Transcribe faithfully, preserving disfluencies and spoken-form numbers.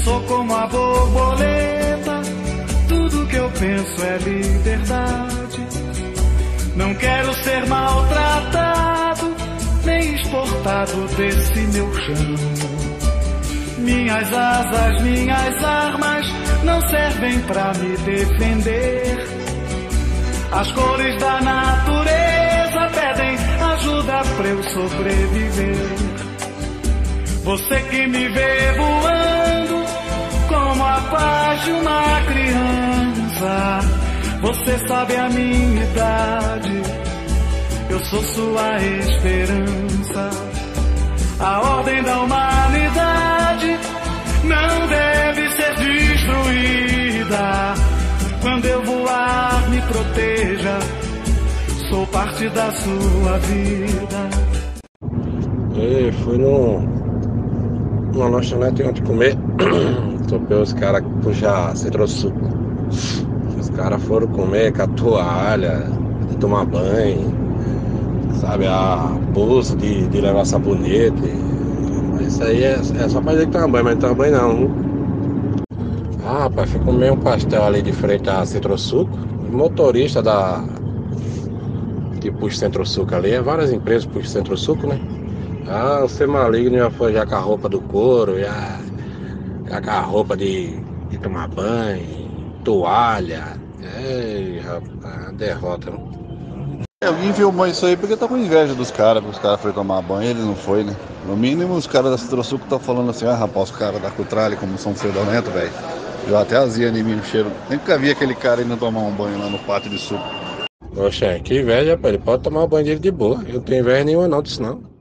Sou como a borboleta, tudo que eu penso é liberdade. Não quero ser maltratado, nem exportado desse meu chão. Minhas asas, minhas armas não servem pra me defender. As cores da natureza pedem ajuda pra eu sobreviver. Você que me vê voando como a paz de uma criança, você sabe a minha idade, eu sou sua esperança. A ordem da humanidade não deve ser destruída. Quando eu voar, me proteja, sou parte da sua vida. E fui no, numa lanchonete ontem comer. Topei os caras que puxam centro-suco. Os caras foram comer com a toalha, de tomar banho, sabe, a bolsa de, de levar sabonete. Mas isso aí é, é só pra dizer que toma banho, mas não toma banho não. Ah, rapaz, fui comer um pastel ali de frente a Centro-Suco. O motorista da que puxa Centro-Suco ali, é várias empresas que puxam Centro-Suco, né? Ah, você maligno já foi já com a roupa do couro, já, já com a roupa de, de tomar banho, toalha. Ei, rapaz, derrota, não? Alguém filmou isso aí porque tá com inveja dos caras, porque os caras foram tomar banho e ele não foi, né? No mínimo os caras da Centro-Suco estão falando assim, ah rapaz, os caras da Cutrale como são fedorentos, velho. Deu até azia em mim no cheiro. Nem nunca vi aquele cara indo tomar um banho lá no pátio de suco. Poxa, que inveja, rapaz, ele pode tomar o banho dele de boa. Eu não tenho inveja nenhuma não disso não.